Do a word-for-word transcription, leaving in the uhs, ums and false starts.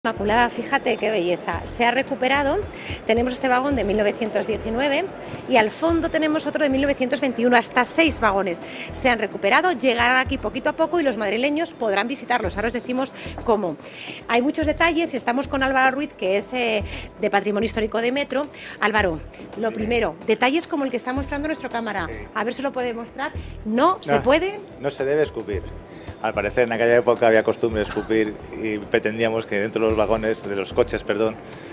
Inmaculada, fíjate qué belleza, se ha recuperado, tenemos este vagón de mil novecientos diecinueve y al fondo tenemos otro de mil novecientos veintiuno, hasta seis vagones se han recuperado, llegarán aquí poquito a poco y los madrileños podrán visitarlos, ahora os decimos cómo. Hay muchos detalles y estamos con Álvaro Ruiz, que es eh, de Patrimonio Histórico de Metro. Álvaro, lo primero, detalles como el que está mostrando nuestra cámara, a ver si lo puede mostrar, no, no se puede. No se debe escupir. Al parecer en aquella época había costumbre de escupir y pretendíamos que dentro de los vagones, de los coches, perdón,